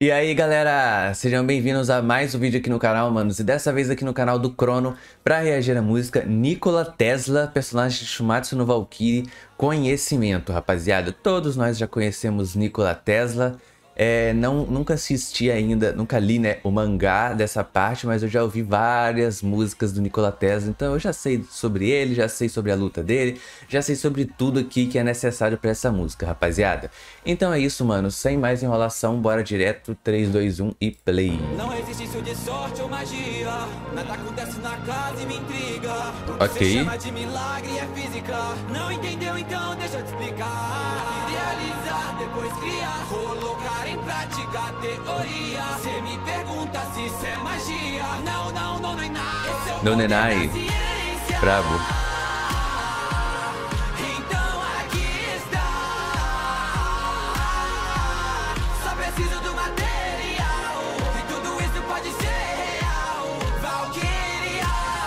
E aí galera, sejam bem-vindos a mais um vídeo aqui no canal, manos. E dessa vez aqui no canal do Crono, pra reagir à música Nikola Tesla, personagem de Shumatsu no Valkyrie. Conhecimento, rapaziada. Todos nós já conhecemos Nikola Tesla. Nunca assisti ainda, nunca li, né, o mangá dessa parte, mas eu já ouvi várias músicas do Nikola Tesla, então eu já sei sobre ele, já sei sobre a luta dele, já sei sobre tudo aqui que é necessário pra essa música, rapaziada. Então é isso, mano, sem mais enrolação, bora direto, 3, 2, 1 e play. Não existe isso de sorte ou magia, nada acontece na casa e me intriga. Ok. Você chama de milagre é física, não entendeu então deixa eu te explicar. Idealizar, depois criar, colocar em prática a teoria. Cê me pergunta se isso é magia, não é nada. Esse é o Não é poder da nada. ciência. Bravo. Então aqui está, só preciso do material e tudo isso pode ser real. Valkyria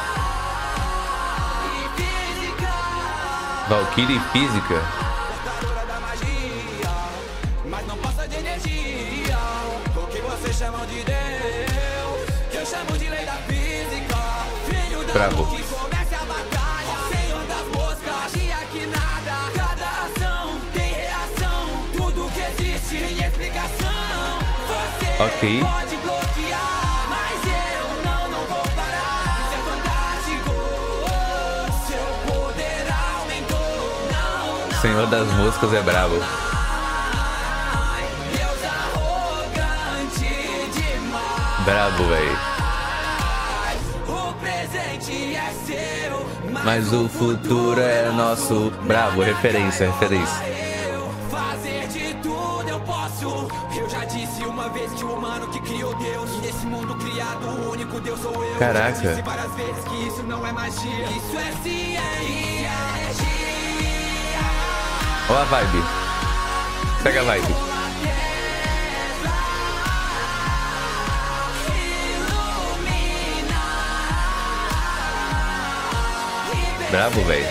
e física, Valkyrie e física? portadora da magia, mas não passa de energia. O que você chama de Deus, que eu chamo de lei da física. Filho da Bravo. luz que comece a batalha, Senhor das moscas, magia que nada. Cada ação tem reação, tudo que existe tem explicação. Você Ok. pode bloquear, mas eu não vou parar. Isso é fantástico, seu poder aumentou. Não, Senhor das moscas é bravo. Deus arrogante demais. Bravo, velho. O presente é seu, Mas o futuro é nosso. Bravo, referência. eu fazer de tudo eu posso. Eu já disse uma vez que o humano que criou Deus, e nesse mundo criado o único Deus sou eu. Caraca. Já disse várias vezes que isso não é magia, isso é ciência. Ó a vibe. Pega a vibe. Bravo, velho.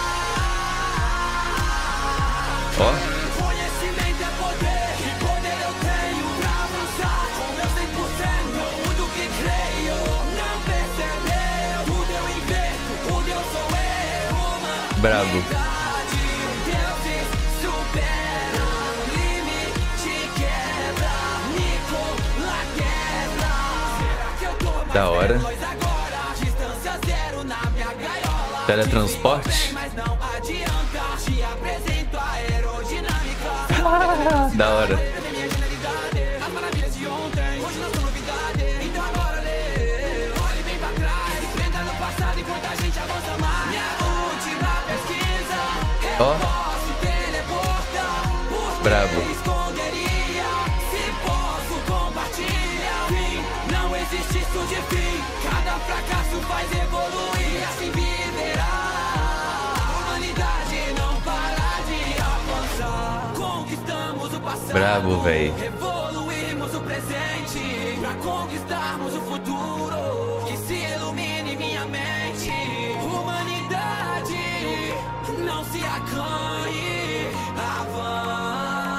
Ó. Conhecimento é poder, e poder eu tenho pra avançar. Com meu 100% no mundo que creio. Não percebeu, tudo eu invento, o Deus sou eu. Uma Bravo. verdade, deuses superam o limite, quebra, Nikola Tesla. Será que eu tô Da hora. veloz agora? Distância zero na minha gaiola. Teletransporte. Mas não adianta, te apresento a aerodinâmica. Da hora. Minha genialidade, as maravilhas de ontem, hoje não são novidade. Então agora lê, olhe bem pra trás, entra no passado enquanto a gente avança mais. Minha última pesquisa, eu Ó. posso teleportar. Por que Bravo. esconderia? Se posso compartilhar, fim, não existe isso de fim. Cada fracasso faz evoluir, assim viverá. A humanidade não para de avançar. Conquistamos o passado, Bravo, véi. evoluímos o presente, pra conquistarmos o futuro. Que se ilumine minha mente. Humanidade, não se acanhe, avança.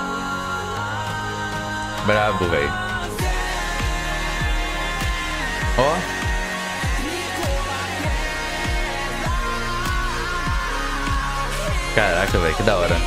Bravo, velho. Ó. Caraca, velho, que da hora.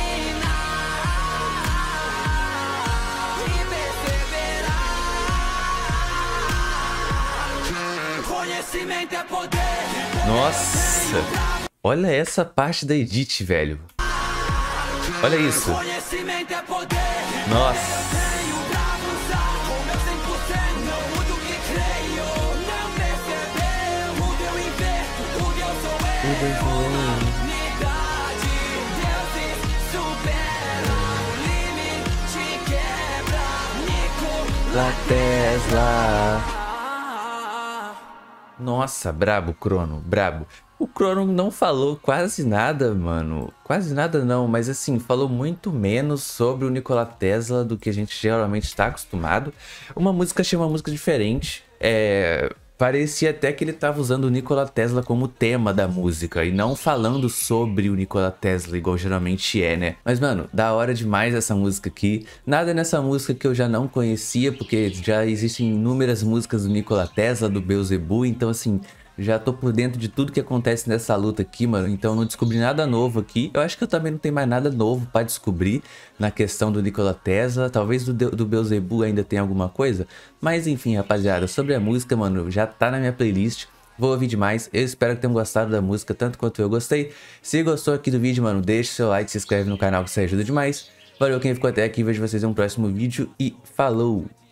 Conhecimento é poder. Nossa. Olha essa parte da edit, velho. Olha isso. Conhecimento é poder. Nossa. Tenho pra avançar com meu 100% no mundo que creio. Não percebeu, o eu inverto, o Deus sou eu. Unidade, deuses superam o limite, quebra, La Tesla. Nikola. Nossa, brabo, Crono, brabo. O Crono não falou quase nada, mano. Quase nada não, mas assim, falou muito menos sobre o Nikola Tesla do que a gente geralmente está acostumado. Uma música, achei uma música diferente. Parecia até que ele tava usando o Nikola Tesla como tema da música e não falando sobre o Nikola Tesla igual geralmente é, né? Mas, mano, da hora demais essa música aqui. Nada nessa música que eu já não conhecia, porque já existem inúmeras músicas do Nikola Tesla, do Beelzebub, então assim, já tô por dentro de tudo que acontece nessa luta aqui, mano. Então não descobri nada novo aqui. Eu acho que eu também não tenho mais nada novo pra descobrir na questão do Nikola Tesla. Talvez do Beelzebub ainda tenha alguma coisa. Mas enfim, rapaziada, sobre a música, mano, já tá na minha playlist. Vou ouvir demais. Eu espero que tenham gostado da música tanto quanto eu gostei. Se gostou aqui do vídeo, mano, deixa seu like, se inscreve no canal que isso ajuda demais. Valeu quem ficou até aqui. Vejo vocês em um próximo vídeo e falou!